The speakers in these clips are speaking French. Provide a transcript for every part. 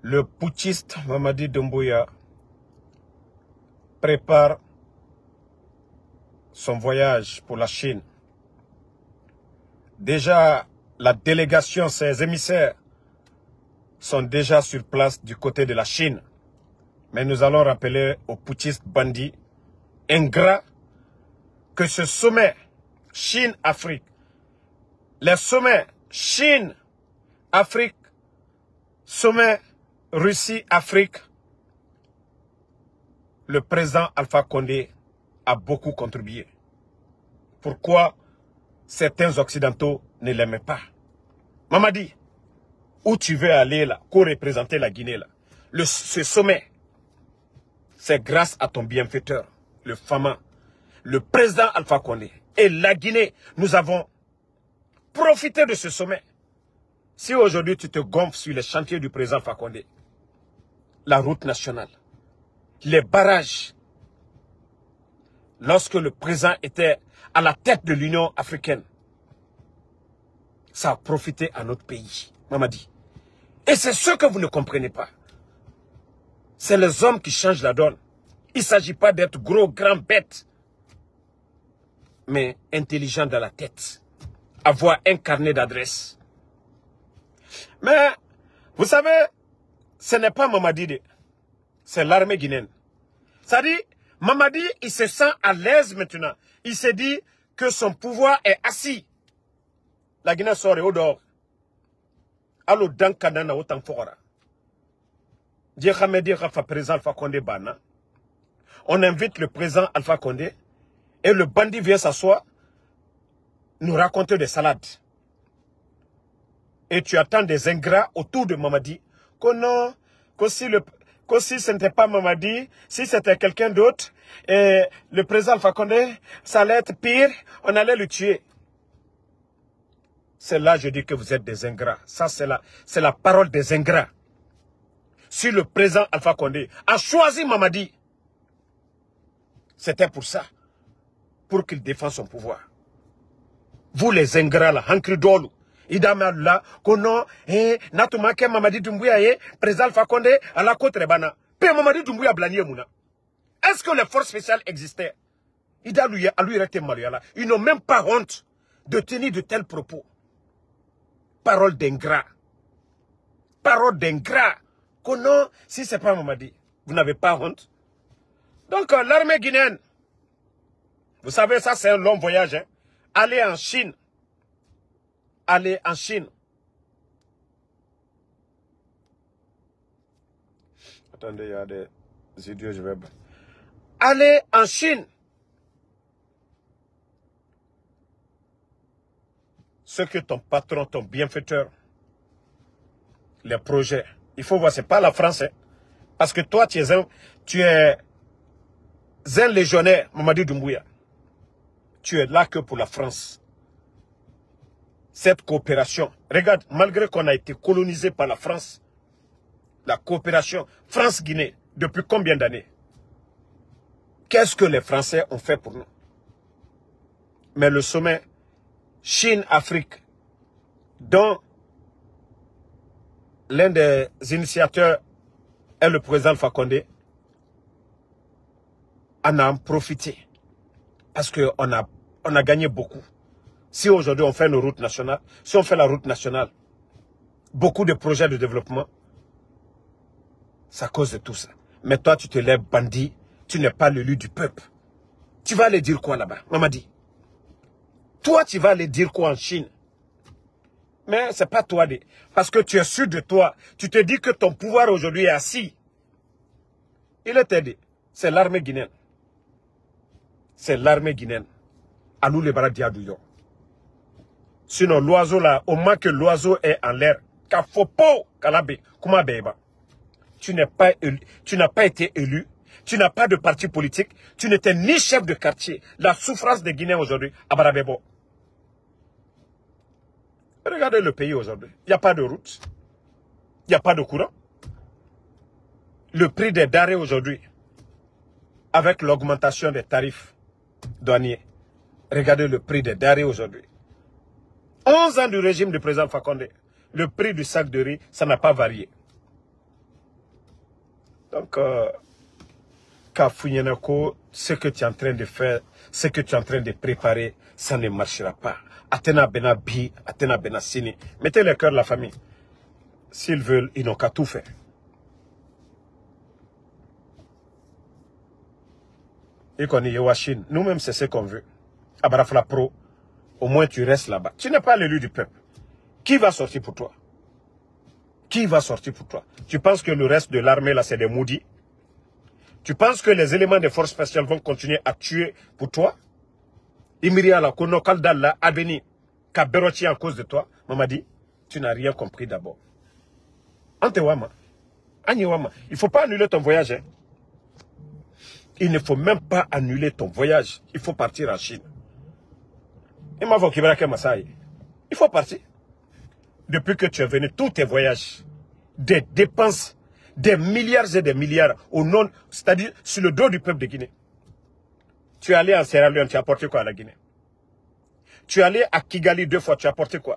Le putschiste Mamadi Doumbouya prépare son voyage pour la Chine. Déjà, la délégation, ses émissaires, sont déjà sur place du côté de la Chine. Mais nous allons rappeler aux putschistes bandits ingrats que ce sommet Chine-Afrique, les sommets Chine-Afrique, sommet Russie-Afrique, le président Alpha Condé a beaucoup contribué. Pourquoi certains Occidentaux ne l'aimaient pas? Mamadi, où tu veux aller là, co-représenter la Guinée là? Ce sommet, c'est grâce à ton bienfaiteur, le Fama, le président Alpha Condé. Et la Guinée, nous avons profité de ce sommet. Si aujourd'hui tu te gonfles sur les chantiers du président Alpha Condé, la route nationale, les barrages, lorsque le président était à la tête de l'Union africaine, ça a profité à notre pays, Mamadi. Et c'est ce que vous ne comprenez pas. C'est les hommes qui changent la donne. Il ne s'agit pas d'être gros, grand, bête, mais intelligent dans la tête. Avoir un carnet d'adresse. Mais, vous savez, ce n'est pas Mamadi, c'est l'armée guinéenne. Ça dit, Mamadi, il se sent à l'aise maintenant. Il se dit que son pouvoir est assis. La Guinée sort au dehors. Allo Dankanana autant fora. Président Alpha Condé Bana. On invite le président Alpha Condé et le bandit vient s'asseoir, nous raconter des salades. Et tu attends des ingrats autour de Mamadi. Que non, que si ce n'était pas Mamadi, si c'était quelqu'un d'autre, et le président Alpha Condé, ça allait être pire, on allait le tuer. C'est là je dis que vous êtes des ingrats. Ça, c'est la parole des ingrats. Si le président Alpha Condé a choisi Mamadi, c'était pour ça. Pour qu'il défende son pouvoir. Vous les ingrats là, Hankri Dolu, Idama là, Kono, Natumake Mamadi Doumbouya, président Alpha Condé, à la côte Rebana. Pe Mamadi Doumbouya Blanier Mouna. Est-ce que les forces spéciales existaient? Ils n'ont même pas honte de tenir de tels propos. Parole d'ingrat. Parole d'ingrat. Que non, si ce n'est pas Mamadi, vous n'avez pas honte. Donc, l'armée guinéenne, vous savez, ça c'est un long voyage. Hein? Aller en Chine. Aller en Chine. Attendez, il y a des idiots, je vais... Aller en Chine. Ce que ton patron, ton bienfaiteur, les projets, il faut voir, ce n'est pas la France. Hein? Parce que toi, tu es un légionnaire, Mamadi Doumbouya. Tu es là que pour la France. Cette coopération, regarde, malgré qu'on a été colonisé par la France, la coopération France-Guinée, depuis combien d'années? Qu'est-ce que les Français ont fait pour nous? Mais le sommet Chine-Afrique, dont l'un des initiateurs est le président Alpha Condé, on a en profité. Parce qu'on a gagné beaucoup. Si aujourd'hui on fait nos routes nationales, si on fait la route nationale, beaucoup de projets de développement, c'est à cause de tout ça. Mais toi, tu te lèves bandit, tu n'es pas l'élu du peuple. Tu vas aller dire quoi là-bas, Mamadi? Toi, tu vas aller dire quoi en Chine? Mais c'est pas toi. Parce que tu es sûr de toi. Tu te dis que ton pouvoir aujourd'hui est assis. Il est aidé. C'est l'armée guinéenne. C'est l'armée guinéenne. À nous les baradiadouillons. Sinon, l'oiseau là, au moins que l'oiseau est en l'air, tu n'as pas été élu, tu n'as pas de parti politique, tu n'étais ni chef de quartier. La souffrance des Guinéens aujourd'hui, à Barabebo. Regardez le pays aujourd'hui. Il n'y a pas de route. Il n'y a pas de courant. Le prix des denrées aujourd'hui, avec l'augmentation des tarifs douaniers, regardez le prix des denrées aujourd'hui. 11 ans du régime du président Alpha Condé, le prix du sac de riz, ça n'a pas varié. Donc, Kafunyanako, ce que tu es en train de faire, ce que tu es en train de préparer, ça ne marchera pas. Atena Benabi, Atena Benasini. Mettez le cœur de la famille. S'ils veulent, ils n'ont qu'à tout faire. Et qu'on est Washington. Nous-mêmes, c'est ce qu'on veut. Abarafla Pro, au moins tu restes là-bas. Tu n'es pas l'élu du peuple. Qui va sortir pour toi? Qui va sortir pour toi? Tu penses que le reste de l'armée, là, c'est des maudits? Tu penses que les éléments des forces spéciales vont continuer à tuer pour toi? Imiriala, Kono Kaldala, Abeni, Kaberochi à cause de toi? Maman dit, tu n'as rien compris d'abord. Antewama. Aniwama. Il ne faut pas annuler ton voyage. Hein. Il ne faut même pas annuler ton voyage. Il faut partir en Chine. Il faut partir. Depuis que tu es venu, tous tes voyages, des dépenses, des milliards et des milliards, au nom, c'est-à-dire sur le dos du peuple de Guinée. Tu es allé en Sierra Leone, tu as apporté quoi à la Guinée? Tu es allé à Kigali 2 fois, tu as apporté quoi?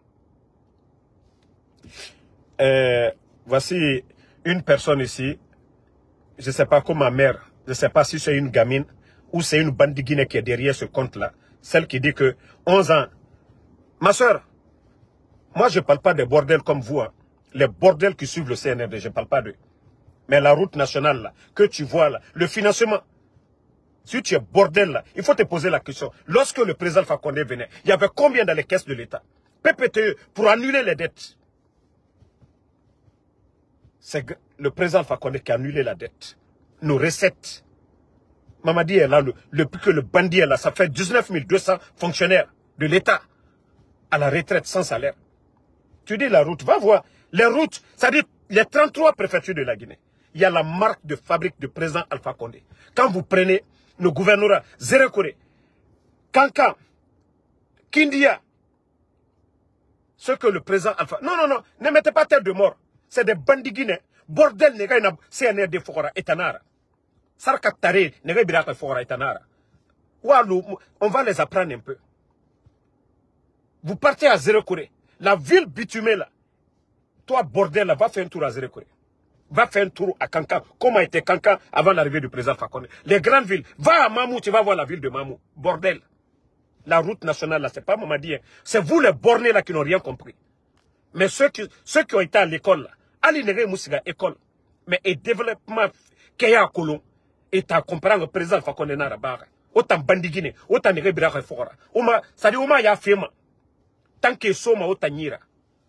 Voici une personne ici, je ne sais pas comment ma mère, je ne sais pas si c'est une gamine ou c'est une bande de Guinée qui est derrière ce compte-là, celle qui dit que 11 ans, ma soeur, moi je ne parle pas des bordels comme vous, hein. Les bordels qui suivent le CNRD, je ne parle pas d'eux. Mais la route nationale là, que tu vois là, le financement, si tu es bordel là, il faut te poser la question. Lorsque le président Alpha Condé venait, il y avait combien dans les caisses de l'État? PPTE, pour annuler les dettes. C'est le président Alpha Condé qui a annulé la dette. Nos recettes. Mamadi est là, depuis que le bandit est là, ça fait 19 200 fonctionnaires de l'État à la retraite sans salaire. Tu dis la route, va voir. Les routes, c'est-à-dire les 33 préfectures de la Guinée. Il y a la marque de fabrique du président Alpha Condé. Quand vous prenez nos gouvernorats, Zérekore, Kankan, Kindia, ce que le président Alpha... Non, non, non, ne mettez pas tête de mort. C'est des bandits guinéens. Bordel, CNRD Fokora Etanara. Sarkatare, Nega Biraka Fokora Etanara. On va les apprendre un peu. Vous partez à Zérekore. La ville bitumée là. Toi, bordel, là, va faire un tour à Zérekore. Va faire un tour à Kankan. Comment était Kankan avant l'arrivée du président Fakonde? Les grandes villes. Va à Mamou, tu vas voir la ville de Mamou. Bordel. La route nationale, là, c'est pas Mamadi. Hein. C'est vous les bornés là qui n'ont rien compris. Mais ceux qui ont été à l'école là, Ali Nere Moussiga école. Mais et développement Keya Kolon, et à comprendre le président Fakonde Narabar. Autant bandigine, autant Nere Biraka Fora. Ça dit, Oma ya fema. Tant que Soma autant Nira.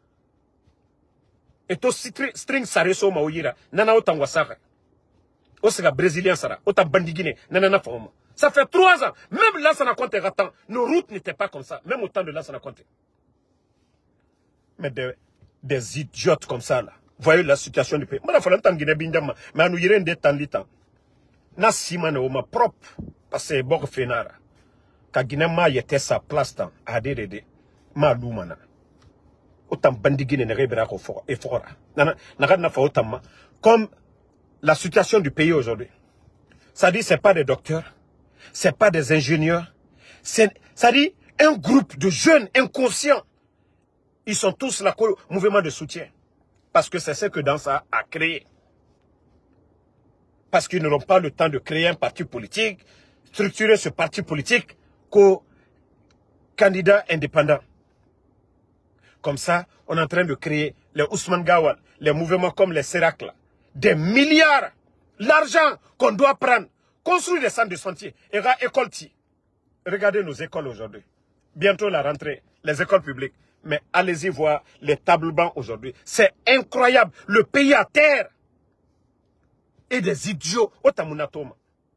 Et to string sare Soma Oira, Nana autant Wasara. Osega brésilien Sara, autant bandigine, Nana Foma. Ça fait 3 ans. Même là, ça n'a compté ratant. Nos routes n'étaient pas comme ça. Même autant de là, ça n'a compté. Mais des idiotes comme ça, là. Voyez la situation du pays. Moi, il faut l'entendre Guinée Bindama. Mais nous irons des temps litan. Na simane au ma propre. Parce que c'est bon fenara. Ka Guinée ma yete sa place dans. Adede. Ma loumana. Autant bandigine ne rebera ko fora. Et fora. Na fa autant ma. Comme la situation du pays aujourd'hui. Ça dit, c'est pas des docteurs. C'est pas des ingénieurs. Ça dit, un groupe de jeunes inconscients. Ils sont tous là pour le mouvement de soutien. Parce que c'est ce que Dansa a créé. Parce qu'ils n'auront pas le temps de créer un parti politique, structurer ce parti politique qu'aux candidats indépendants. Comme ça, on est en train de créer les Ousmane Gawal, les mouvements comme les Sérac, des milliards, l'argent qu'on doit prendre, construire des centres de santé, et école. Regardez nos écoles aujourd'hui. Bientôt la rentrée, les écoles publiques. Mais allez-y voir les tables bancs aujourd'hui. C'est incroyable. Le pays à terre. Et des idiots. Otamunatoma.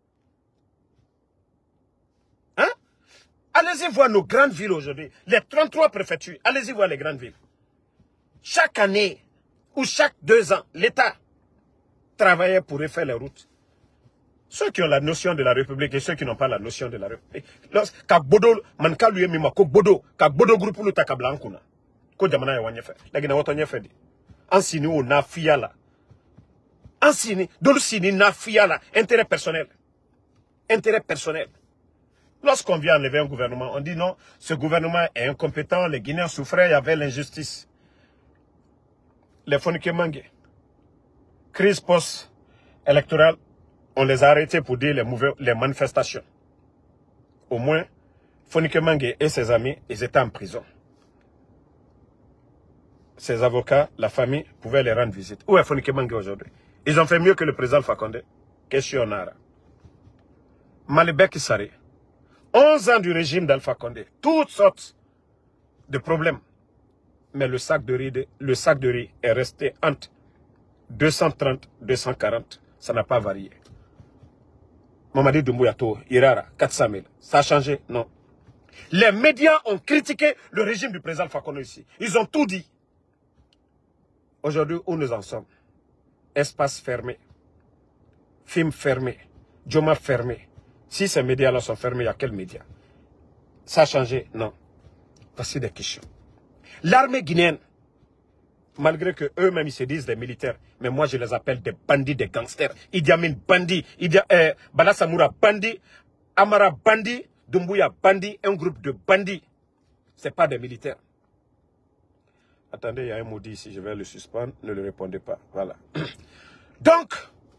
Hein? Allez-y voir nos grandes villes aujourd'hui. Les 33 préfectures. Allez-y voir les grandes villes. Chaque année, ou chaque 2 ans, l'État travaillait pour refaire les routes. Ceux qui ont la notion de la République et ceux qui n'ont pas la notion de la République. Quand Bodo, manka lui mima ko Bodo, quand Bodo groupe lu takabla nkuna. Ko jamana ya wanye fe. Lagina woto nye fe di. Ansini o na fiala. Ansini, dolu sini na fiala. Intérêt personnel. Intérêt personnel. Lorsqu'on vient enlever un gouvernement, on dit non, ce gouvernement est incompétent, les Guinéens souffraient, il y avait l'injustice. Les fonds qui manquent. Crise post électorales, on les a arrêtés pour dire les manifestations. Au moins, Fonike Mange et ses amis, ils étaient en prison. Ses avocats, la famille, pouvaient les rendre visite. Où est Fonike Mange aujourd'hui? Ils ont fait mieux que le président Alpha Condé. Question Nara. Malibek Sari. 11 ans du régime d'Alpha Condé. Toutes sortes de problèmes. Mais le sac de riz est resté entre 230, 240. Ça n'a pas varié. Mamadi Doumbouya Irara, 400 000. Ça a changé? Non. Les médias ont critiqué le régime du président Alpha Condé ici. Ils ont tout dit. Aujourd'hui, où nous en sommes? Espace fermé. Film fermé. Djoma fermé. Si ces médias-là sont fermés, il y a quels médias? Ça a changé? Non. Voici des questions. L'armée guinéenne, malgré que eux-mêmes ils se disent des militaires, mais moi je les appelle des bandits, des gangsters. Idi Amin bandit, Bala Samoura bandit, Amara bandit, Doumbouya bandit, un groupe de bandits. Ce n'est pas des militaires. Attendez, il y a un maudit ici, je vais le suspendre, ne le répondez pas. Voilà. Donc,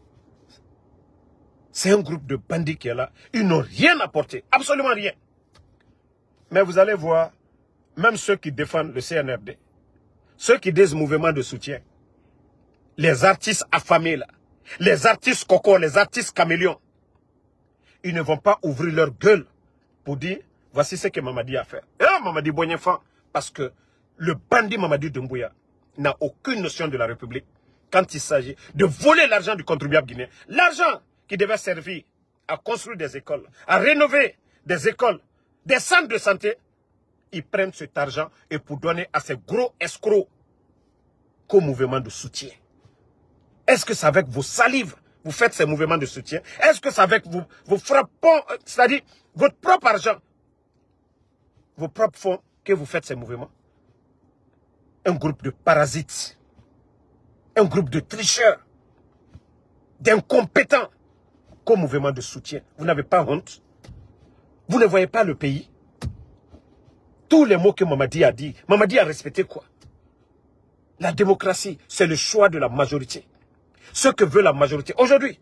c'est un groupe de bandits qui est là. Ils n'ont rien apporté, absolument rien. Mais vous allez voir, même ceux qui défendent le CNRD, ceux qui disent mouvement de soutien, les artistes affamés là, les artistes coco, les artistes caméléons, ils ne vont pas ouvrir leur gueule pour dire, voici ce que Mamadi a fait. Et Mamadi Boignefa, parce que le bandit Mamadi Doumbouya n'a aucune notion de la République quand il s'agit de voler l'argent du contribuable guinéen. L'argent qui devait servir à construire des écoles, à rénover des écoles, des centres de santé, ils prennent cet argent et pour donner à ces gros escrocs comme mouvement de soutien. Est-ce que c'est avec vos salives vous faites ces mouvements de soutien? Est-ce que c'est avec vos frappants, c'est-à-dire votre propre argent, vos propres fonds que vous faites ces mouvements? Un groupe de parasites, un groupe de tricheurs, d'incompétents comme mouvement de soutien. Vous n'avez pas honte? Vous ne voyez pas le pays? Tous les mots que Mamadi a dit, Mamadi a respecté quoi? La démocratie, c'est le choix de la majorité. Ce que veut la majorité. Aujourd'hui,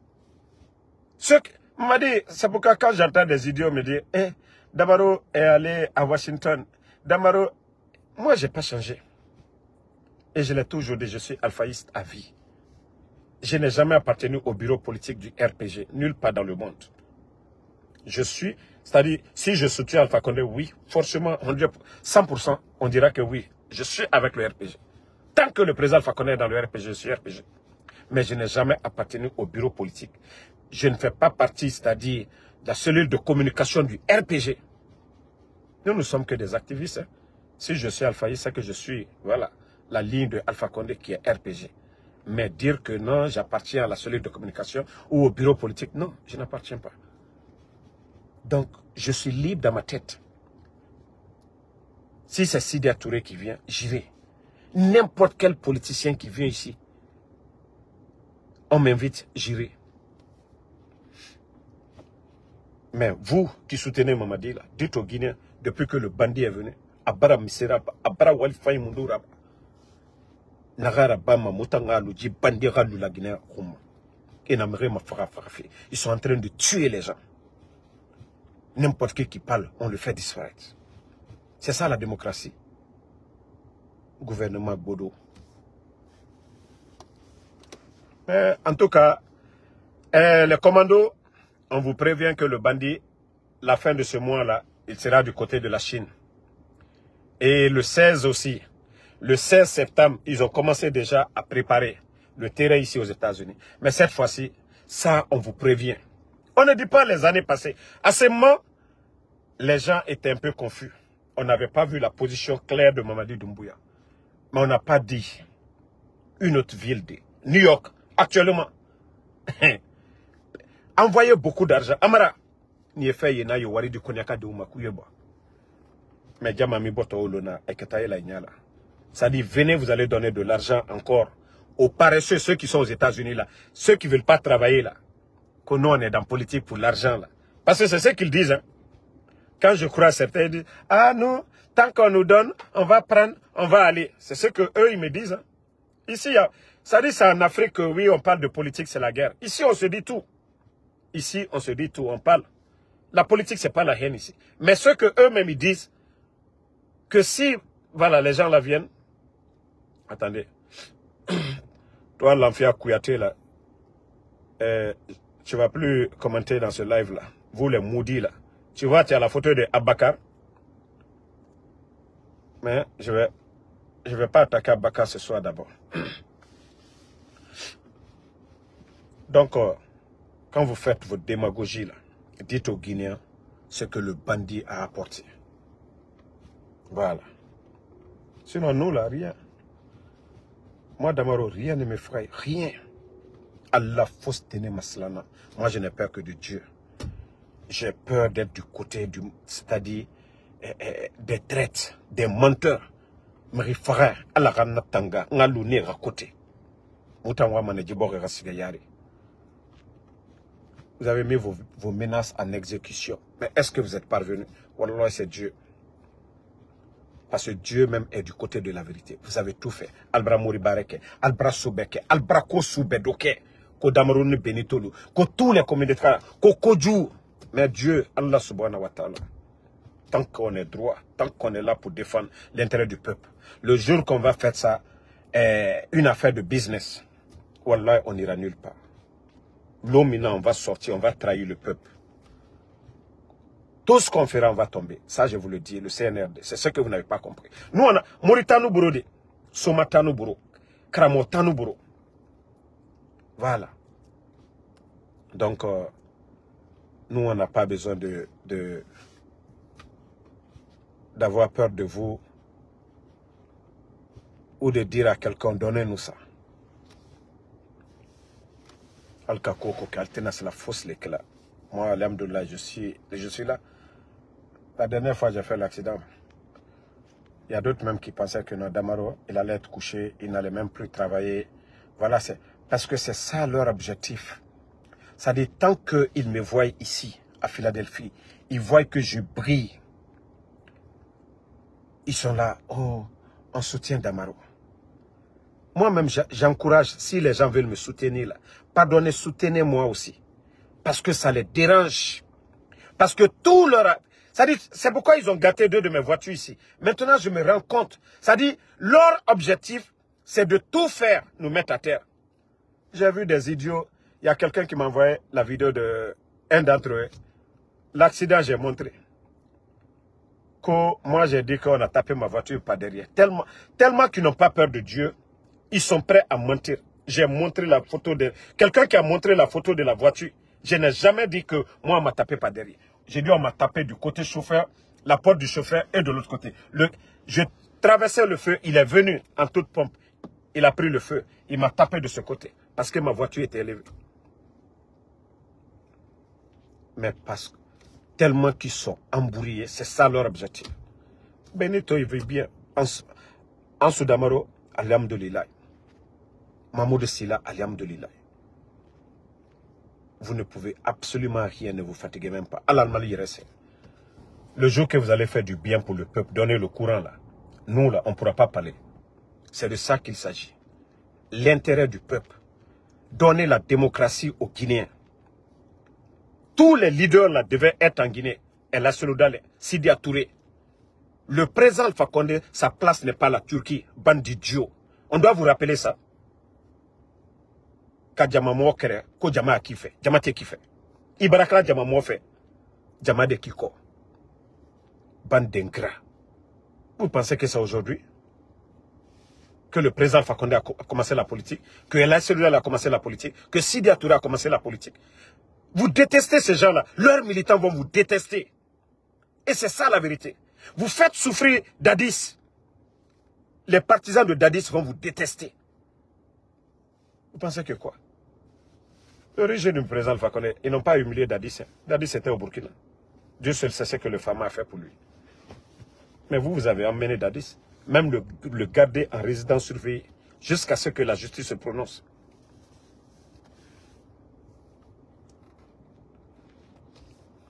Mamadi, c'est pourquoi quand j'entends des idiots me dire, Damaro est allé à Washington. Damaro, moi, je n'ai pas changé. Et je l'ai toujours dit, je suis alphaïste à vie. Je n'ai jamais appartenu au bureau politique du RPG, nulle part dans le monde. Je suis, c'est-à-dire, si je soutiens Alpha Condé, oui, forcément, 100%, on dira que oui, je suis avec le RPG. Tant que le président Alpha Condé est dans le RPG, je suis RPG. Mais je n'ai jamais appartenu au bureau politique. Je ne fais pas partie, c'est-à-dire, de la cellule de communication du RPG. Nous ne sommes que des activistes. Hein. Si je suis alphaïste, c'est que je suis, voilà, la ligne de Alpha Condé qui est RPG. Mais dire que non, j'appartiens à la cellule de communication ou au bureau politique, non, je n'appartiens pas. Donc, je suis libre dans ma tête. Si c'est Sidia Touré qui vient, j'irai. N'importe quel politicien qui vient ici, on m'invite, j'irai. Mais vous qui soutenez Mamadi, là, dites aux Guinéens, depuis que le bandit est venu, Abara Miseraba, Abara Walfaï Munduraba, Nagara Bama, Mutanga Luji, Bandira Lula Guinée, ils sont en train de tuer les gens. N'importe qui parle, on le fait disparaître. C'est ça la démocratie. Gouvernement Bodo. Mais en tout cas, les commandos, on vous prévient que le bandit, la fin de ce mois-là, il sera du côté de la Chine. Et le 16 aussi, le 16 septembre, ils ont commencé déjà à préparer le terrain ici aux États-Unis. Mais cette fois-ci, ça, on vous prévient. On ne dit pas les années passées. À ce moment, les gens étaient un peu confus. On n'avait pas vu la position claire de Mamadi Doumbouya. Mais on n'a pas dit une autre ville de New York, actuellement. Envoyez beaucoup d'argent. Amara, n'y est fait yena yo wari du konyaka de umakuyeba. Mais Djamami Boto Olona, eketaye la inyala. Ça dit, venez, vous allez donner de l'argent encore aux paresseux, ceux qui sont aux États-Unis là, ceux qui ne veulent pas travailler là. Que nous, on est dans politique pour l'argent là. Parce que c'est ce qu'ils disent. Hein. Quand je crois à certains, ils disent, ah non, tant qu'on nous donne, on va prendre, on va aller. C'est ce que eux ils me disent. Hein. Ici, ça dit c'est en Afrique que oui, on parle de politique, c'est la guerre. Ici, on se dit tout. Ici, on se dit tout, on parle. La politique, c'est pas la haine ici. Mais ce que eux-mêmes, ils disent, que si, voilà, les gens là viennent. Attendez. Toi, l'Amphia Kouyaté, là, tu vas plus commenter dans ce live-là. Vous, les maudits, là. Tu vois, tu as la photo de Abakar. Mais je vais pas attaquer Abakar ce soir d'abord. Donc, quand vous faites votre démagogie, là, dites aux Guinéens ce que le bandit a apporté. Voilà. Sinon, nous, là, rien. Moi, Damaro, rien ne m'effraie. Rien. Allah fausse tenir maslana. Moi, je n'ai peur que de Dieu. J'ai peur d'être du côté du... C'est-à-dire des traites, des menteurs. Mari frère, Allah ranatanga, ngalune rakote. Moutangwa manejibore rasigayari. Vous avez mis vos menaces en exécution. Mais est-ce que vous êtes parvenus? Wallah, c'est Dieu. Parce que Dieu même est du côté de la vérité. Vous avez tout fait. Albra Moribareke, Albra Soubeke, Albra Kosoubedoke, Kodamarouni Benitolu, que tous les communautés, que Kodjou. Mais Dieu, Allah subhanahu wa ta'ala, tant qu'on est droit, tant qu'on est là pour défendre l'intérêt du peuple, le jour qu'on va faire ça, une affaire de business, wallah, on n'ira nulle part. L'homme, on va sortir, on va trahir le peuple. Tout ce qu'on fera, on va tomber. Ça, je vous le dis, le CNRD. C'est ce que vous n'avez pas compris. Nous, on a Mauritano Bourode, Somatano Bouro, Kramotano Bouro. Voilà. Donc, nous, on n'a pas besoin d'avoir peur de vous ou de dire à quelqu'un, donnez-nous ça. Al-Kakoko, Kaltena, c'est la fausse l'éclat. Moi, alhamdoulilah, je suis là. La dernière fois, j'ai fait l'accident. Il y a d'autres même qui pensaient que notre Damaro, il allait être couché, il n'allait même plus travailler. Voilà, c'est parce que c'est ça leur objectif. Ça dit, tant qu'ils me voient ici, à Philadelphie, ils voient que je brille. Ils sont là, oh, on soutient Damaro. Moi-même, j'encourage, si les gens veulent me soutenir, là, pardonnez, soutenez-moi aussi. Parce que ça les dérange. Parce que tout leur... C'est pourquoi ils ont gâté 2 de mes voitures ici. Maintenant, je me rends compte. Ça dit, leur objectif, c'est de tout faire, nous mettre à terre. J'ai vu des idiots. Il y a quelqu'un qui m'a envoyé la vidéo de un d'entre eux. L'accident, j'ai montré. Que moi, j'ai dit qu'on a tapé ma voiture par derrière. Tellement qu'ils n'ont pas peur de Dieu, ils sont prêts à mentir. J'ai montré la photo de... Quelqu'un qui a montré la photo de la voiture. Je n'ai jamais dit que moi, on m'a tapé par derrière. J'ai dit on m'a tapé du côté chauffeur, la porte du chauffeur et de l'autre côté. Je traversais le feu, il est venu en toute pompe. Il a pris le feu, il m'a tapé de ce côté. Parce que ma voiture était élevée. Mais parce que tellement qu'ils sont embrouillés, c'est ça leur objectif. Benito, il vit bien. En Soudamaro, alhamdoulilah. Mahmoud Silla, alhamdoulilah. Vous ne pouvez absolument rien, ne vous fatiguez même pas. Le jour que vous allez faire du bien pour le peuple, donner le courant là, nous là, on ne pourra pas parler. C'est de ça qu'il s'agit. L'intérêt du peuple. Donner la démocratie aux Guinéens. Tous les leaders là devaient être en Guinée. El Asseloudale, Sidi Touré. Le président Alpha Condé, sa place n'est pas la Turquie. Bandit Dio. On doit vous rappeler ça. Ka jama mo kere ko jama kife jama te kife ibarakla jama mo fait jama de kiko bande d'ingrats. Vous pensez que c'est aujourd'hui que le président Fakonde a commencé la politique, que El Asseloudale a commencé la politique, que Sidi Touré a commencé la politique? Vous détestez ces gens-là, leurs militants vont vous détester. Et c'est ça la vérité. Vous faites souffrir Dadis. Les partisans de Dadis vont vous détester. Vous pensez que quoi? Le régime du président Fakonde, ils n'ont pas humilié Dadis. Dadis était au Burkina. Dieu seul sait ce que le Fama a fait pour lui. Mais vous avez emmené Dadis, même le garder en résidence surveillée, jusqu'à ce que la justice se prononce.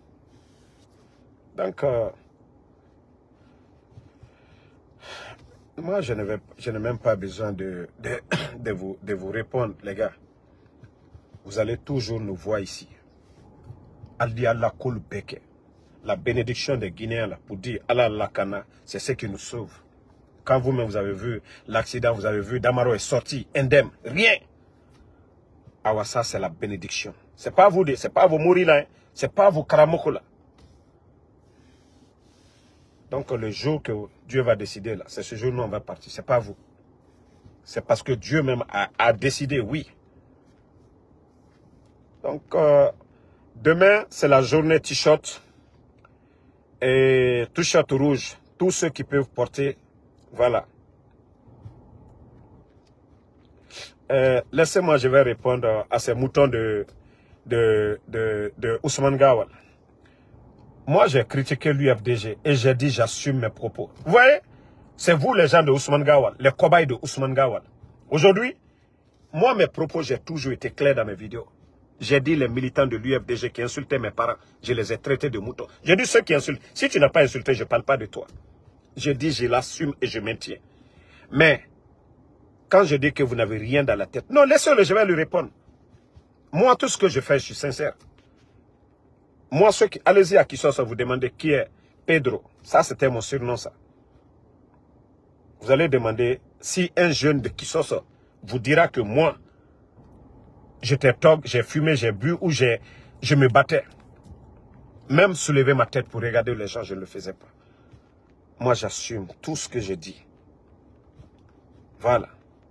Donc, Moi, je n'ai même pas besoin de vous répondre, les gars. Vous allez toujours nous voir ici. Ali Allah Koul Beke. La bénédiction des Guinéens, là, pour dire Allah Lakana, c'est ce qui nous sauve. Quand vous-même, vous avez vu l'accident, vous avez vu Damaro est sorti, indemne, rien. Ah, ça, c'est la bénédiction. C'est pas vous, c'est pas vos mourir là, hein. C'est pas vos karamoko là. Donc, le jour que Dieu va décider, là, c'est ce jour où nous, on va partir. C'est pas vous. C'est parce que Dieu même a décidé, oui. Donc, demain, c'est la journée t-shirt. Et t-shirt rouge. Tous ceux qui peuvent porter, voilà. Laissez-moi, je vais répondre à ces moutons de Ousmane Gawal. Moi, j'ai critiqué l'UFDG et j'ai dit, j'assume mes propos. Vous voyez, c'est vous les gens de Ousmane Gawal, les cobayes de Ousmane Gawal. Aujourd'hui, moi, mes propos, j'ai toujours été clair dans mes vidéos. J'ai dit les militants de l'UFDG qui insultaient mes parents, je les ai traités de moutons. J'ai dit ceux qui insultent. Si tu n'as pas insulté, je ne parle pas de toi. J'ai dit, je l'assume et je maintiens. Mais, quand je dis que vous n'avez rien dans la tête, non, laissez-le, je vais lui répondre. Moi, tout ce que je fais, je suis sincère. Moi, ceux qui... Allez-y à Kisosso, vous demandez qui est Pedro. Ça, c'était mon surnom, ça. Vous allez demander si un jeune de Kisosso vous dira que moi, j'étais togue, j'ai fumé, j'ai bu ou je me battais. Même soulever ma tête pour regarder les gens, je ne le faisais pas. Moi, j'assume tout ce que je dis. Voilà.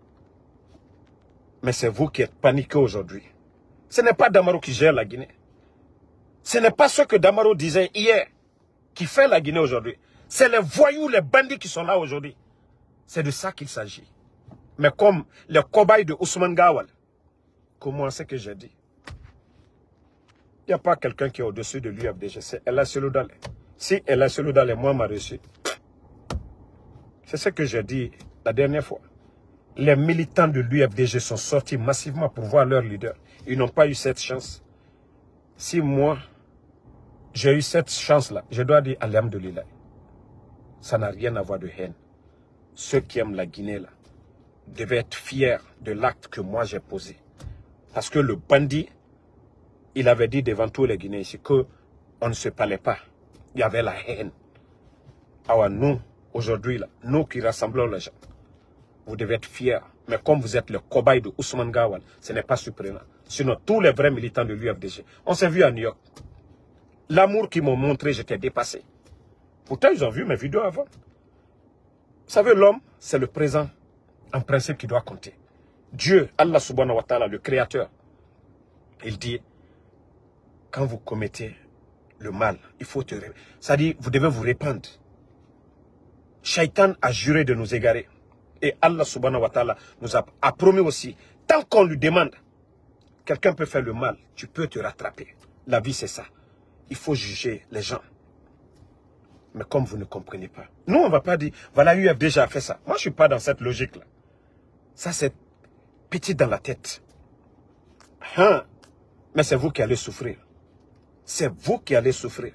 Mais c'est vous qui êtes paniqués aujourd'hui. Ce n'est pas Damaro qui gère la Guinée. Ce n'est pas ce que Damaro disait hier qui fait la Guinée aujourd'hui. C'est les voyous, les bandits qui sont là aujourd'hui. C'est de ça qu'il s'agit. Mais comme les cobayes de Ousmane Gawal, comment c'est que j'ai dit? Il n'y a pas quelqu'un qui est au-dessus de l'UFDG. C'est Ella Seloudale. Si Ella Seloudale, moi, m'a reçu. C'est ce que j'ai dit la dernière fois. Les militants de l'UFDG sont sortis massivement pour voir leur leader. Ils n'ont pas eu cette chance. Si moi, j'ai eu cette chance-là, je dois dire alhamdoulilah. Ça n'a rien à voir de haine. Ceux qui aiment la Guinée, là, devaient être fiers de l'acte que moi j'ai posé. Parce que le bandit, il avait dit devant tous les Guinéens ici qu'on ne se parlait pas. Il y avait la haine. Alors nous, aujourd'hui, là, nous qui rassemblons les gens, vous devez être fiers. Mais comme vous êtes le cobaye de Ousmane Gawal, ce n'est pas surprenant. Sinon, tous les vrais militants de l'UFDG, on s'est vu à New York. L'amour qu'ils m'ont montré, j'étais dépassé. Pourtant, ils ont vu mes vidéos avant. Vous savez, l'homme, c'est le présent, en principe, qui doit compter. Dieu, Allah subhanahu wa ta'ala, le créateur, il dit, quand vous commettez le mal, il faut te... C'est-à-dire, vous devez vous répandre. Shaitan a juré de nous égarer. Et Allah subhanahu wa ta'ala nous a promis aussi, tant qu'on lui demande, quelqu'un peut faire le mal, tu peux te rattraper. La vie, c'est ça. Il faut juger les gens. Mais comme vous ne comprenez pas. Nous, on ne va pas dire, voilà, UFDG a fait ça. Moi, je ne suis pas dans cette logique-là. Ça, c'est petit dans la tête. Hein? Mais c'est vous qui allez souffrir. C'est vous qui allez souffrir.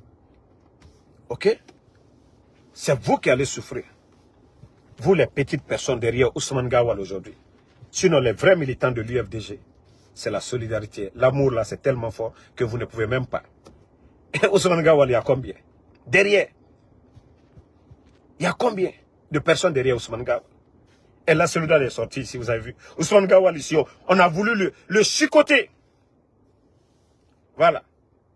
Ok? C'est vous qui allez souffrir. Vous, les petites personnes derrière Ousmane Gawal aujourd'hui. Sinon, les vrais militants de l'UFDG, c'est la solidarité. L'amour, là, c'est tellement fort que vous ne pouvez même pas. Et Ousmane Gawal, il y a combien? Derrière. Il y a combien de personnes derrière Ousmane Gawal? Et là, celui-là est sorti ici, vous avez vu. Ousmane Gawal ici, on a voulu le chicoter. Voilà.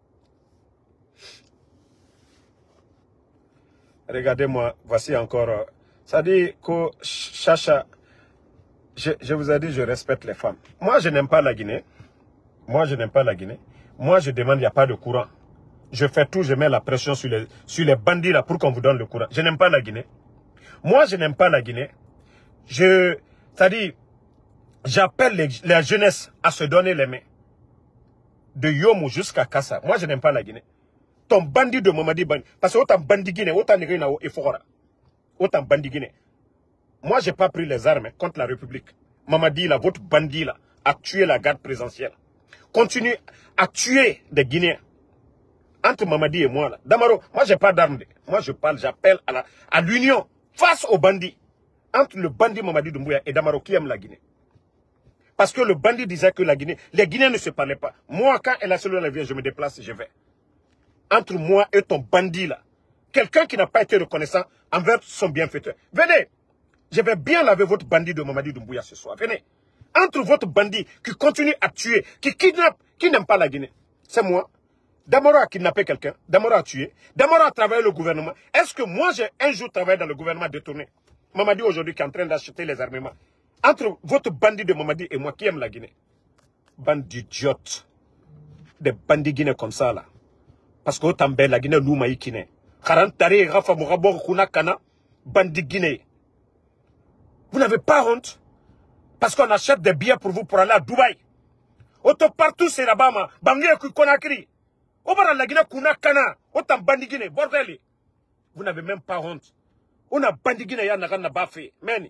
Regardez-moi, voici encore... ça dit que Chacha, je vous ai dit, je respecte les femmes. Moi, je n'aime pas la Guinée. Moi, je n'aime pas la Guinée. Moi, je demande, il n'y a pas de courant. Je fais tout, je mets la pression sur les bandits là pour qu'on vous donne le courant. Je n'aime pas la Guinée. Moi, je n'aime pas la Guinée. C'est-à-dire, j'appelle la jeunesse à se donner les mains. De Yomo jusqu'à Kassa. Moi, je n'aime pas la Guinée. Ton bandit de Mamadi Bandi. Parce que autant bandit Guinée, autant Nérina et Fora. Autant bandit Guinée. Moi, je n'ai pas pris les armes contre la République. Mamadi, là, votre bandit, là, a tué la garde présidentielle. Continue à tuer des Guinéens. Entre Mamadi et moi, là. Damaro, moi, je n'ai pas d'armes. Moi, je parle, j'appelle à l'union face aux bandits. entre le bandit Mamadi Doumbouya et Damaro qui aime la Guinée. Parce que le bandit disait que la Guinée, les Guinéens ne se parlaient pas. Moi, quand elle a celui la vient, je me déplace, je vais. Entre moi et ton bandit là, quelqu'un qui n'a pas été reconnaissant envers son bienfaiteur. Venez, je vais bien laver votre bandit de Mamadi Doumbouya ce soir. Venez. Entre votre bandit qui continue à tuer, qui kidnappe, qui n'aime pas la Guinée. C'est moi. Damaro a kidnappé quelqu'un. Damaro a tué. Damaro a travaillé le gouvernement. Est-ce que moi, j'ai un jour travaillé dans le gouvernement détourné? Mamadi aujourd'hui qui est en train d'acheter les armements. Entre votre bandit de Mamadi et moi qui aime la Guinée. Bande d'idiotes. Des bandits guinéens comme ça là. Parce que autant la Guinée nous maï kine. Karantari Rafa Mourabor Kuna Kana. Bandit guinéen. Vous n'avez pas honte? Parce qu'on achète des billets pour vous pour aller à Dubaï. Autant partout c'est là-bas, Bangé Konakri. Au bas la Guinée Kuna Kana. Autant bandit guinéen. Bordel. Vous n'avez même pas honte. On a bandit guinéen n'a pas fait. Mais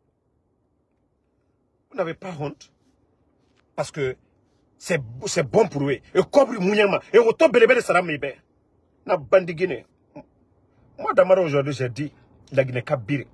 vous n'avez pas honte. Parce que c'est bon pour eux. Et Kobri Mouniama. Et autant Belébé Saram Mébé. Na bandit guinéen. Moi, Damaro, aujourd'hui, j'ai dit, la Guinée Kabiri.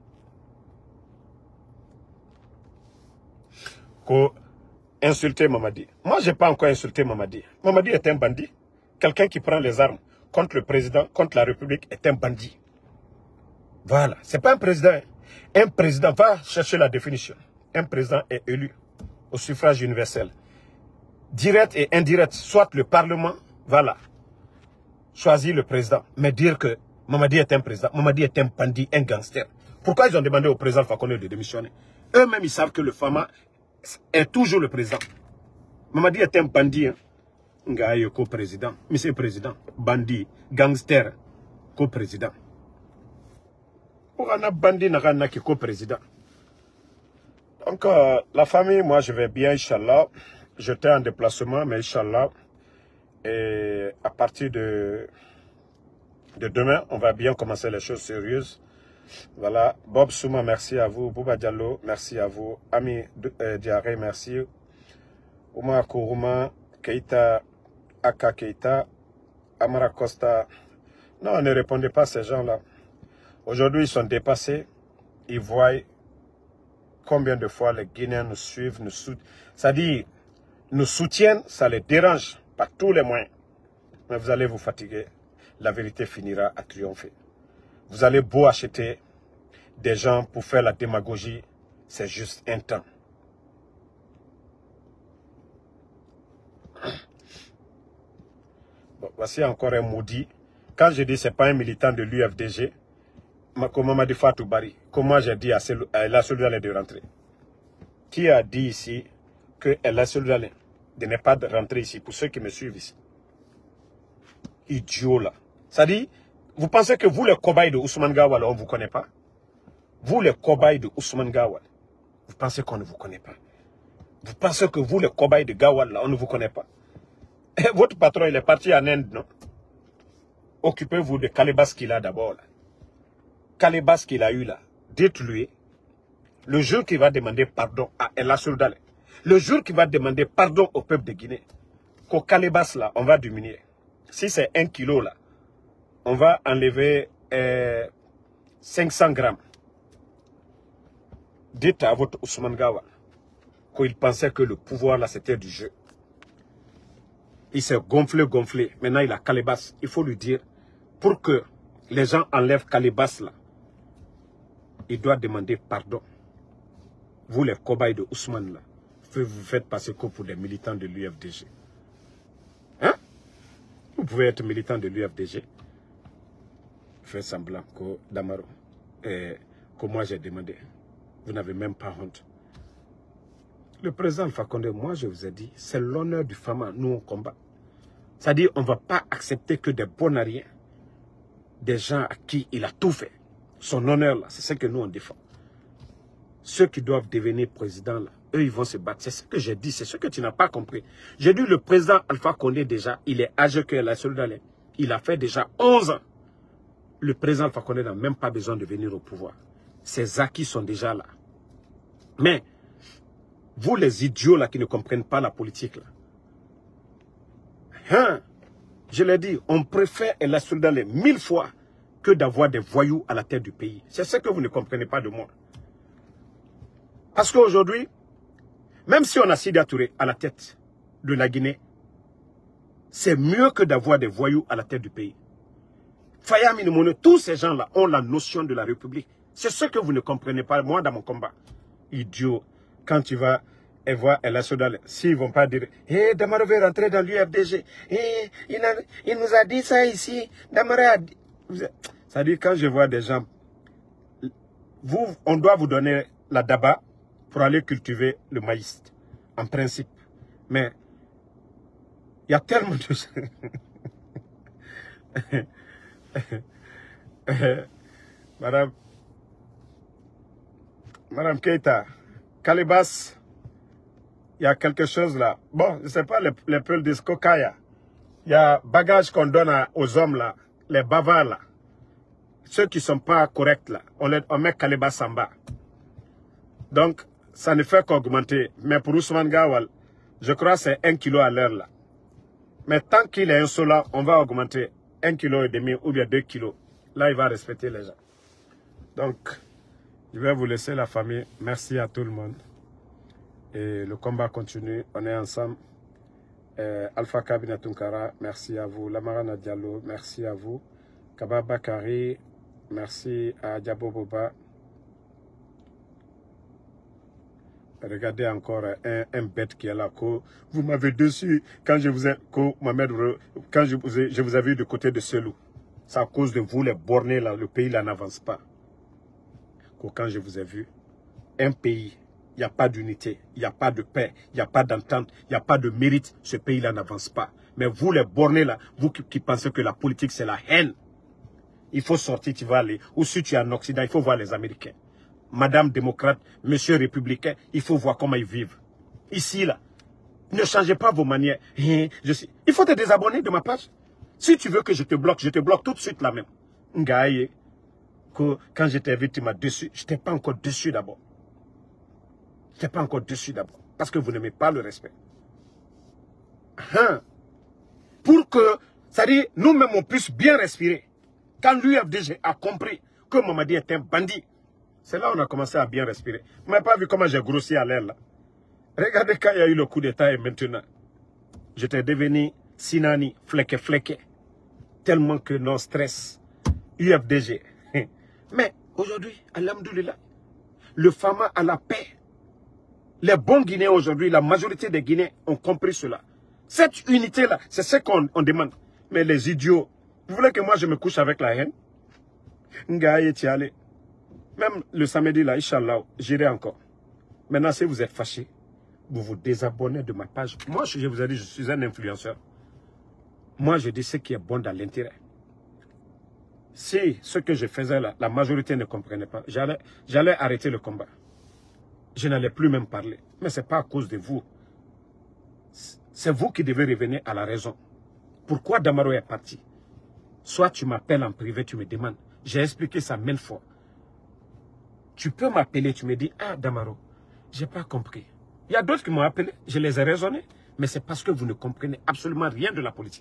Qu'on insulter Mamadi. Moi, je n'ai pas encore insulté Mamadi. Mamadi est un bandit. Quelqu'un qui prend les armes contre le président, contre la République, est un bandit. Voilà. Ce n'est pas un président. Un président, va chercher la définition. Un président est élu au suffrage universel. Direct et indirect, soit le Parlement, voilà, choisit le président. Mais dire que Mamadi est un président, Mamadi est un bandit, un gangster. Pourquoi ils ont demandé au président Fakonde de démissionner? Eux-mêmes, ils savent que le Fama est toujours le président. Mamadi est un bandit. Ngaye co-président. Monsieur le président. Bandit, gangster, co-président. Pour un bandit, n'a qui co-président. Donc, la famille, moi, je vais bien, Inch'Allah. J'étais en déplacement, mais Inch'Allah. Et à partir de demain, on va bien commencer les choses sérieuses. Voilà. Bob Souma, merci à vous. Bouba Diallo, merci à vous. Ami Diaré, merci. Oumar Kourouma, Keita, Aka Keita, Amara Costa. Non, ne répondez pas à ces gens-là. Aujourd'hui, ils sont dépassés. Ils voient combien de fois les Guinéens nous suivent, c'est-à-dire, nous soutiennent, ça les dérange par tous les moyens. Mais vous allez vous fatiguer. La vérité finira à triompher. Vous allez beau acheter des gens pour faire la démagogie, c'est juste un temps. Bon, voici encore un maudit. Quand je dis que ce n'est pas un militant de l'UFDG, comme Mamadi Fatou Bari, comment j'ai dit à la Soldalé de rentrer? Qui a dit ici que la Soldalé de ne pas rentrer ici, pour ceux qui me suivent ici? Idiot là. C'est-à-dire, vous pensez que vous les cobayes de Ousmane Gawal, on ne vous connaît pas? Vous les cobayes de Ousmane Gawal, vous pensez qu'on ne vous connaît pas? Vous pensez que vous les cobayes de Gawal là, on ne vous connaît pas? Et votre patron, il est parti en Inde, non? Occupez-vous de Kalebas qu'il a d'abord là. Kalebas qu'il a eu là, dites-lui, le jour qu'il va demander pardon à El Soldalé, le jour qu'il va demander pardon au peuple de Guinée, qu'au Kalebas là, on va diminuer. Si c'est 1 kilo là, on va enlever 500 grammes. Dites à votre Ousmane Gawal qu'il pensait que le pouvoir là c'était du jeu. Il s'est gonflé. Maintenant il a Kalebas. Il faut lui dire, pour que les gens enlèvent Kalebas là, il doit demander pardon. Vous les cobayes de Ousmane là, vous faites passer que pour des militants de l'UFDG. Hein? Vous pouvez être militant de l'UFDG. Faites semblant que Damaro, que moi j'ai demandé. Vous n'avez même pas honte. Le président Fakonde, moi je vous ai dit, c'est l'honneur du Fama, nous on combat. C'est-à-dire, on ne va pas accepter que des bonariens, des gens à qui il a tout fait. Son honneur là, c'est ce que nous on défend. Ceux qui doivent devenir présidents là, eux ils vont se battre. C'est ce que j'ai dit, c'est ce que tu n'as pas compris. J'ai dit le président Alpha Condé déjà, il est âgé que la Soldalé. Il a fait déjà 11 ans. Le président Alpha Condé n'a même pas besoin de venir au pouvoir. Ses acquis sont déjà là. Mais, vous les idiots là qui ne comprennent pas la politique là. Hein? Je l'ai dit, on préfère la Soldalé 1000 fois que d'avoir des voyous à la tête du pays. C'est ce que vous ne comprenez pas de moi. Parce qu'aujourd'hui, même si on a Sidi Touré à la tête de la Guinée, c'est mieux que d'avoir des voyous à la tête du pays. Faya Minimoune, tous ces gens-là ont la notion de la République. C'est ce que vous ne comprenez pas, moi, dans mon combat. Idiot, quand tu vas et voir El Asodal, s'ils ne vont pas dire « Hé, Damaro veut rentrer dans l'UFDG. Hé, il nous a dit ça ici. Damaro a dit... » Ça dit, quand je vois des gens, on doit vous donner la daba pour aller cultiver le maïs, en principe. Mais il y a tellement de choses. Madame Keita, Calibas, il y a quelque chose là. Bon, je ne sais pas, les peuls de Skokaya. Il y a bagage qu'on donne aux hommes là, les bavards là. Ceux qui ne sont pas corrects là, on met Calibas en bas. Donc, ça ne fait qu'augmenter. Mais pour Ousmane Gawal, je crois que c'est 1 kilo à l'heure là. Mais tant qu'il est insolent, on va augmenter 1,5 kg ou bien 2 kilos. Là, il va respecter les gens. Donc, je vais vous laisser la famille. Merci à tout le monde. Et le combat continue. On est ensemble. Alpha Kabina Tunkara, merci à vous. Lamarana Diallo, merci à vous. Kaba Bakari, merci à Diabo Boba. Regardez encore un bête qui est là. Vous m'avez dessus quand je vous ai, quand je vous ai vu de côté de Selou. C'est à cause de vous, les bornés là, le pays là n'avance pas. Quand je vous ai vu, un pays, il n'y a pas d'unité, il n'y a pas de paix, il n'y a pas d'entente, il n'y a pas de mérite, ce pays là n'avance pas. Mais vous les bornés là, vous qui pensez que la politique c'est la haine, il faut sortir, tu vas aller. Ou si tu es en Occident, il faut voir les Américains. Madame démocrate, monsieur républicain, il faut voir comment ils vivent. Ici, là, ne changez pas vos manières. Il faut te désabonner de ma page. Si tu veux que je te bloque tout de suite là même. Ngaye, quand j'étais vu, tu m'as dessus. Je n'étais pas encore dessus d'abord. Je n'étais pas encore dessus d'abord. Parce que vous n'aimez pas le respect. Pour que, c'est-à-dire, nous-mêmes, on puisse bien respirer. Quand l'UFDG a compris que Mamadi est un bandit, c'est là qu'on a commencé à bien respirer. Vous n'avez pas vu comment j'ai grossi à l'air là. Regardez quand il y a eu le coup d'état et maintenant. J'étais devenu Sinani, fleque. Tellement que non stress. UFDG. Mais aujourd'hui, alhamdoulilah, le Fama a la paix. Les bons Guinéens aujourd'hui, la majorité des Guinéens ont compris cela. Cette unité-là, c'est ce qu'on demande. Mais les idiots, vous voulez que moi je me couche avec la haine? Ngaye Tiale. Même le samedi là, Inch'Allah, j'irai encore. Maintenant, si vous êtes fâchés, vous vous désabonnez de ma page. Moi, je vous ai dit, je suis un influenceur. Moi, je dis ce qui est bon dans l'intérêt. Si ce que je faisais là, la majorité ne comprenait pas, j'allais arrêter le combat. Je n'allais plus même parler. Mais ce n'est pas à cause de vous. C'est vous qui devez revenir à la raison. Pourquoi Damaro est parti? Soit tu m'appelles en privé, tu me demandes. J'ai expliqué ça mille fois. Tu peux m'appeler, tu me dis, ah Damaro, je n'ai pas compris. Il y a d'autres qui m'ont appelé, je les ai raisonnés, mais c'est parce que vous ne comprenez absolument rien de la politique.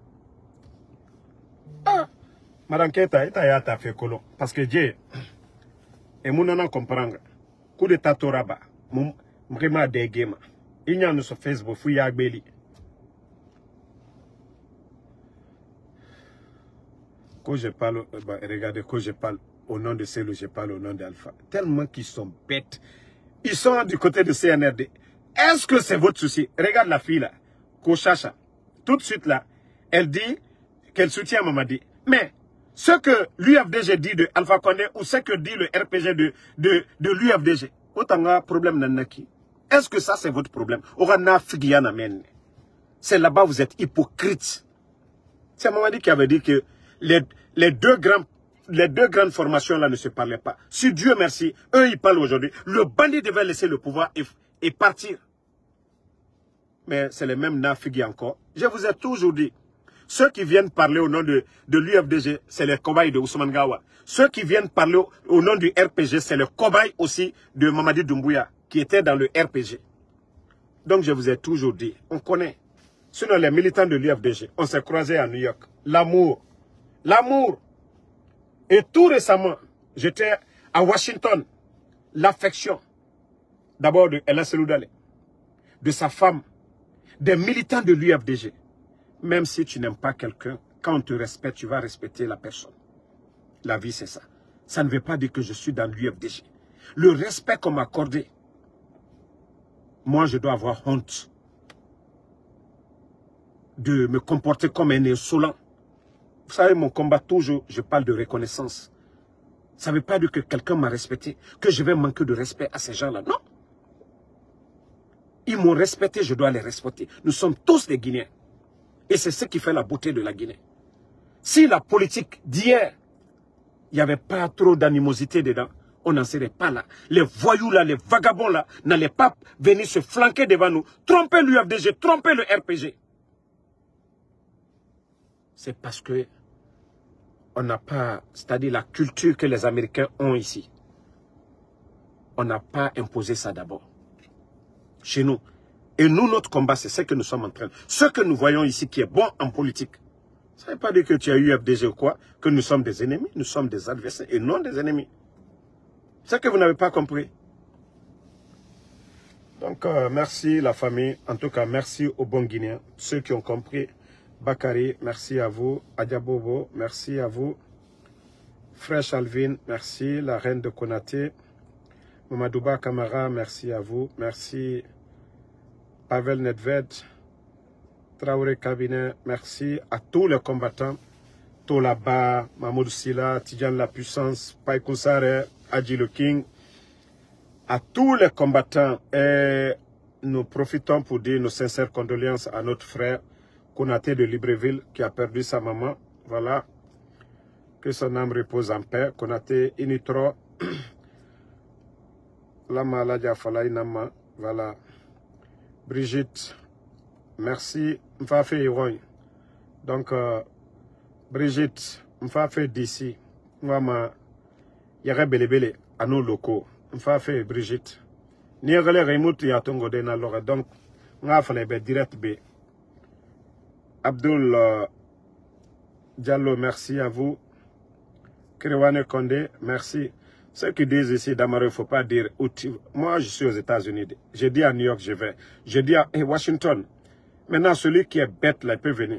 Ah, Madame Keita, tu as fait colon. Parce que Dieu, et mon non comprendre, coup de tatoraba, vraiment des games. Il y a sur Facebook, fouille à Béli. Quand je parle, regardez, quand je parle au nom de Selou, je parle au nom d'Alpha. Tellement qu'ils sont bêtes. Ils sont du côté de CNRD. Est-ce que c'est votre souci? Regarde la fille là, Kochacha. Tout de suite là, elle dit qu'elle soutient Mamadi. Mais ce que l'UFDG dit de Alpha Condé ou ce que dit le RPG de l'UFDG, autant de problème nanaki. Est-ce que ça c'est votre problème? C'est là-bas vous êtes hypocrite. C'est Mamadi qui avait dit que les deux grandes formations là ne se parlaient pas. Si Dieu merci, eux ils parlent aujourd'hui. Le bandit devait laisser le pouvoir et partir. Mais c'est les mêmes nafigis encore. Je vous ai toujours dit, ceux qui viennent parler au nom de l'UFDG, c'est les cobayes de Ousmane Gawal. Ceux qui viennent parler au nom du RPG, c'est les cobayes aussi de Mamadi Doumbouya, qui était dans le RPG. Donc je vous ai toujours dit, on connaît. Sinon les militants de l'UFDG, on s'est croisés à New York. L'amour. L'amour. Et tout récemment, j'étais à Washington. L'affection. D'abord de Ella Seloudale, de sa femme, des militants de l'UFDG. Même si tu n'aimes pas quelqu'un, quand on te respecte, tu vas respecter la personne. La vie, c'est ça. Ça ne veut pas dire que je suis dans l'UFDG. Le respect qu'on m'a accordé, moi, je dois avoir honte de me comporter comme un insolent. Vous savez, mon combat, toujours, je parle de reconnaissance. Ça ne veut pas dire que quelqu'un m'a respecté, que je vais manquer de respect à ces gens-là. Non. Ils m'ont respecté, je dois les respecter. Nous sommes tous des Guinéens. Et c'est ce qui fait la beauté de la Guinée. Si la politique d'hier, il n'y avait pas trop d'animosité dedans, on n'en serait pas là. Les voyous là, les vagabonds là, n'allaient pas venir se flanquer devant nous, tromper l'UFDG, tromper le RPG. C'est parce que on n'a pas, c'est-à-dire la culture que les Américains ont ici. On n'a pas imposé ça d'abord. Chez nous. Et nous, notre combat, c'est ce que nous sommes en train de... Ce que nous voyons ici qui est bon en politique. Ça ne veut pas dire que tu as eu UFDG ou quoi, que nous sommes des ennemis. Nous sommes des adversaires et non des ennemis. C'est ce que vous n'avez pas compris. Donc, merci la famille. En tout cas, merci aux bons Guinéens. Ceux qui ont compris. Bakary, merci à vous. Adiabobo, merci à vous. Fresh Alvin, merci. La reine de Konaté. Mamadouba Kamara, merci à vous. Merci. Pavel Nedved. Traoré Cabinet, merci à tous les combattants. Tolaba, Mahmoud Silla, Tidjan La Puissance, Païkoussare, Adji Le King. À tous les combattants. Et nous profitons pour dire nos sincères condoléances à notre frère Konaté de Libreville qui a perdu sa maman. Voilà. Que son âme repose en paix. Konaté Initro. Lama Ladja Falay Nama. Voilà. Brigitte. Merci. Mfafe Iroy. Donc, Brigitte, Mfafe d'ici. Mama. Yare Belebele à nos locaux. Mfafe Brigitte. Niagale Raymond Yatongo de Nalora. Donc, Mfafe direct B. Abdul Diallo, merci à vous. Krewane Kondé, merci. Ceux qui disent ici, Damaro, il ne faut pas dire où tu... Moi, je suis aux États-Unis. Je dis à New York, je vais. Je dis à Washington. Maintenant, celui qui est bête, là, il peut venir.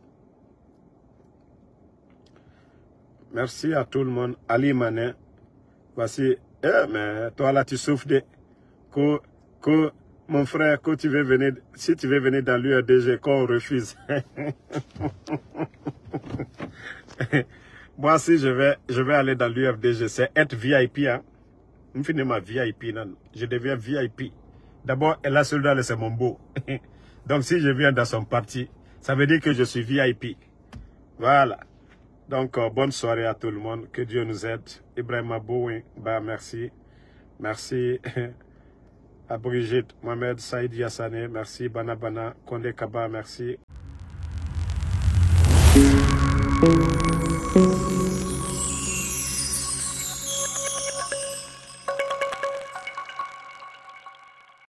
Merci à tout le monde. Ali Mané. Voici. Mais toi, là, tu souffres de... Mon frère, quand tu veux venir, si tu veux venir dans l'URDG, qu'on refuse. Moi, si je vais aller dans l'UFDG, c'est être VIP. Hein. Je finis ma VIP. Non. Je deviens VIP. D'abord, Ella Seloudale, c'est mon beau. Donc, si je viens dans son parti, ça veut dire que je suis VIP. Voilà. Donc, bonne soirée à tout le monde. Que Dieu nous aide. Ibrahim Abouin, bah, merci. Merci. À Brigitte, Mohamed, Saïd Yassane, merci. Bana Bana, Kondé Kaba, merci.